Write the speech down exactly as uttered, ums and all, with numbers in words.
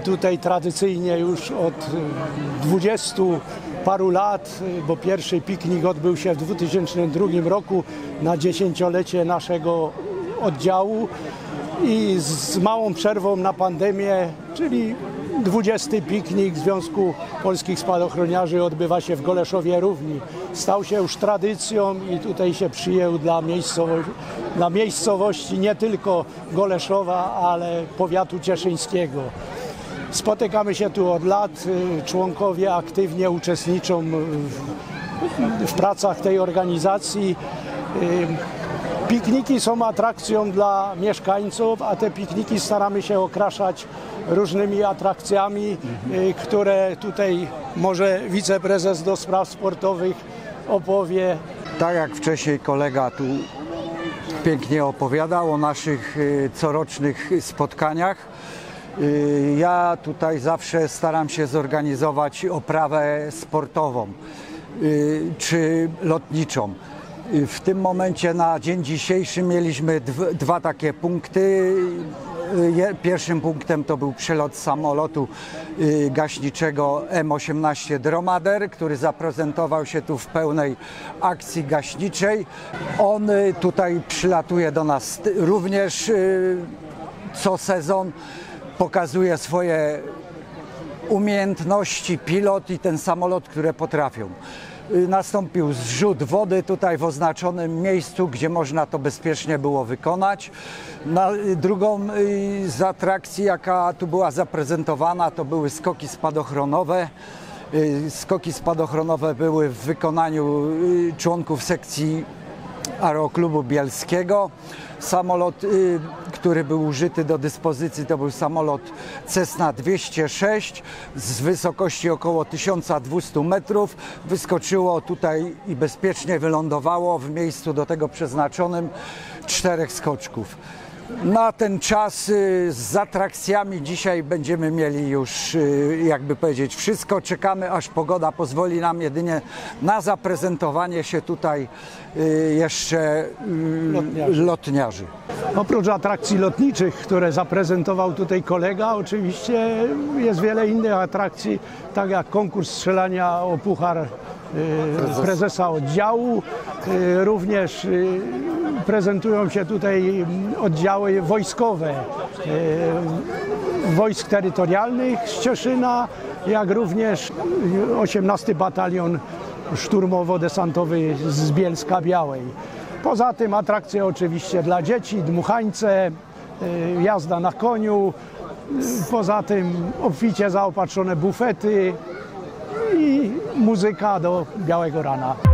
tutaj tradycyjnie już od dwudziestu paru lat, bo pierwszy piknik odbył się w dwa tysiące drugim roku na dziesięciolecie naszego oddziału i z małą przerwą na pandemię, czyli dwudziesty piknik Związku Polskich Spadochroniarzy odbywa się w Goleszowie Równi. Stał się już tradycją i tutaj się przyjął dla miejscowości, dla miejscowości nie tylko Goleszowa, ale powiatu cieszyńskiego. Spotykamy się tu od lat, członkowie aktywnie uczestniczą w, w pracach tej organizacji. Pikniki są atrakcją dla mieszkańców, a te pikniki staramy się okraszać różnymi atrakcjami, które tutaj może wiceprezes do spraw sportowych opowie. Tak jak wcześniej kolega tu pięknie opowiadał o naszych corocznych spotkaniach, ja tutaj zawsze staram się zorganizować oprawę sportową czy lotniczą. W tym momencie na dzień dzisiejszy mieliśmy dwa takie punkty. Pierwszym punktem to był przelot samolotu gaśniczego M osiemnaście Dromader, który zaprezentował się tu w pełnej akcji gaśniczej. On tutaj przylatuje do nas również co sezon, pokazuje swoje umiejętności pilot i ten samolot, które potrafią. Nastąpił zrzut wody tutaj w oznaczonym miejscu, gdzie można to bezpiecznie było wykonać. Na, drugą z atrakcji, jaka tu była zaprezentowana, to były skoki spadochronowe. Skoki spadochronowe były w wykonaniu członków sekcji Aeroklubu Bielskiego. Samolot, który był użyty do dyspozycji, to był samolot Cessna dwieście sześć z wysokości około tysiąc dwieście metrów. Wyskoczyło tutaj i bezpiecznie wylądowało w miejscu do tego przeznaczonym czterech skoczków. Na ten czas z atrakcjami dzisiaj będziemy mieli już, jakby powiedzieć, wszystko. Czekamy, aż pogoda pozwoli nam jedynie na zaprezentowanie się tutaj jeszcze lotniarzy. lotniarzy. Oprócz atrakcji lotniczych, które zaprezentował tutaj kolega, oczywiście jest wiele innych atrakcji, tak jak konkurs strzelania o puchar prezesa oddziału. Również prezentują się tutaj oddziały wojskowe wojsk terytorialnych z Cieszyna, jak również osiemnasty Batalion Szturmowo-Desantowy z Bielska-Białej. Poza tym atrakcje oczywiście dla dzieci, dmuchańce, jazda na koniu, poza tym obficie zaopatrzone bufety i muzyka do białego rana.